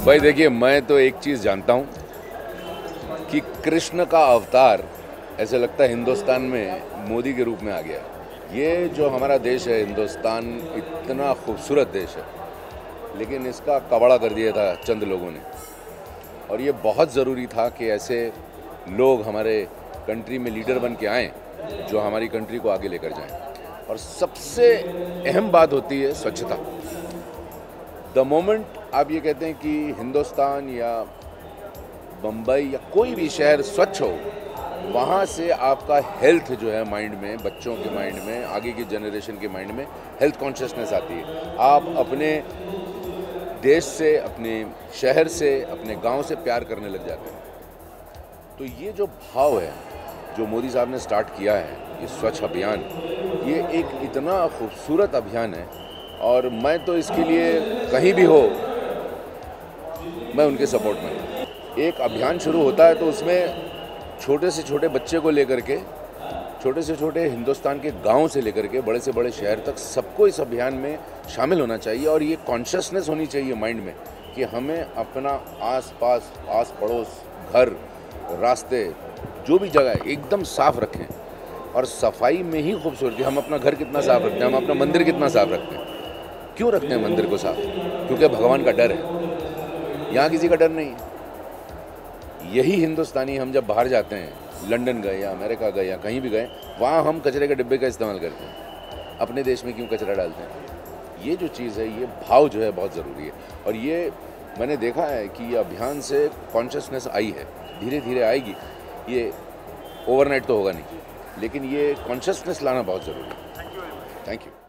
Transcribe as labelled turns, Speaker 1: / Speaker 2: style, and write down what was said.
Speaker 1: भाई देखिए, मैं तो एक चीज़ जानता हूँ कि कृष्ण का अवतार ऐसे लगता है हिंदुस्तान में मोदी के रूप में आ गया। ये जो हमारा देश है हिंदुस्तान, इतना खूबसूरत देश है, लेकिन इसका कबाड़ा कर दिया था चंद लोगों ने। और ये बहुत ज़रूरी था कि ऐसे लोग हमारे कंट्री में लीडर बन के आएँ जो हमारी कंट्री को आगे लेकर जाएं। और सबसे अहम बात होती है स्वच्छता। द मोमेंट आप ये कहते हैं कि हिंदुस्तान या बम्बई या कोई भी शहर स्वच्छ हो, वहाँ से आपका हेल्थ जो है माइंड में, बच्चों के माइंड में, आगे की जनरेशन के माइंड में हेल्थ कॉन्शियसनेस आती है। आप अपने देश से, अपने शहर से, अपने गांव से प्यार करने लग जाते हैं। तो ये जो भाव है जो मोदी साहब ने स्टार्ट किया है, ये स्वच्छ अभियान, ये एक इतना खूबसूरत अभियान है। और मैं तो इसके लिए कहीं भी हो, मैं उनके सपोर्ट में हूँ। एक अभियान शुरू होता है तो उसमें छोटे से छोटे बच्चे को लेकर के, छोटे से छोटे हिंदुस्तान के गांव से लेकर के बड़े से बड़े शहर तक सबको इस अभियान में शामिल होना चाहिए। और ये कॉन्शियसनेस होनी चाहिए माइंड में कि हमें अपना आस पास, आस पड़ोस, घर, रास्ते, जो भी जगह है एकदम साफ रखें। और सफाई में ही खूबसूरती। हम अपना घर कितना साफ रखते हैं, हम अपना मंदिर कितना साफ रखते हैं। क्यों रखते हैं मंदिर को साफ? क्योंकि भगवान का डर है। यहाँ किसी का डर नहीं है। यही हिंदुस्तानी हम जब बाहर जाते हैं, लंदन गए या अमेरिका गए या कहीं भी गए, वहाँ हम कचरे के डिब्बे का इस्तेमाल करते हैं। अपने देश में क्यों कचरा डालते हैं? ये जो चीज़ है, ये भाव जो है बहुत ज़रूरी है। और ये मैंने देखा है कि ये अभियान से कॉन्शियसनेस आई है, धीरे धीरे आएगी। ये ओवरनाइट तो होगा नहीं, लेकिन ये कॉन्शियसनेस लाना बहुत ज़रूरी है। Thank you.